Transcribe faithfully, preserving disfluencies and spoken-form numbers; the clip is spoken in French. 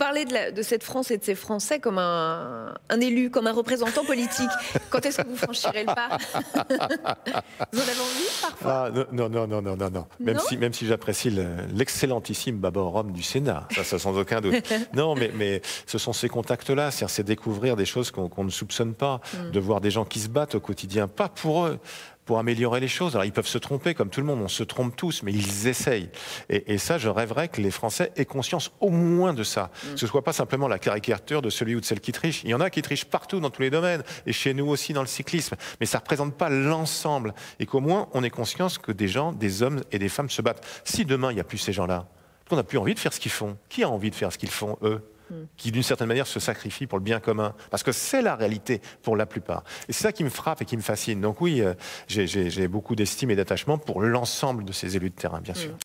parlez de, la, de cette France et de ces Français comme un, un élu, comme un représentant politique. Quand est-ce que vous franchirez le pas? Vous en avez envie parfois? Ah, non, non, non, non, non, non. Même non si, même si j'apprécie l'excellentissime Barbara Rome du Sénat, ça, ça sans aucun doute. Non, mais, mais ce sont ces contacts-là, c'est découvrir des choses qu'on qu'on ne soupçonne pas, mm. de voir des gens qui se battent au quotidien, pas pour eux, pour améliorer les choses. Alors, ils peuvent se tromper, comme tout le monde, on se trompe tous, mais ils essayent. Et, et ça, je rêverais que les Français aient conscience au moins de ça. Mm. Que ce ne soit pas simplement la caricature de celui ou de celle qui triche. Il y en a qui trichent partout, dans tous les domaines, et chez nous aussi dans le cyclisme. Mais ça ne représente pas l'ensemble. Et qu'au moins, on ait conscience que des gens, des hommes et des femmes se battent. Si demain, il n'y a plus ces gens-là, on n'a plus envie de faire ce qu'ils font. Qui a envie de faire ce qu'ils font, eux ? Qui d'une certaine manière se sacrifient pour le bien commun, parce que c'est la réalité pour la plupart. Et c'est ça qui me frappe et qui me fascine. Donc oui, euh, j'ai beaucoup d'estime et d'attachement pour l'ensemble de ces élus de terrain, bien sûr.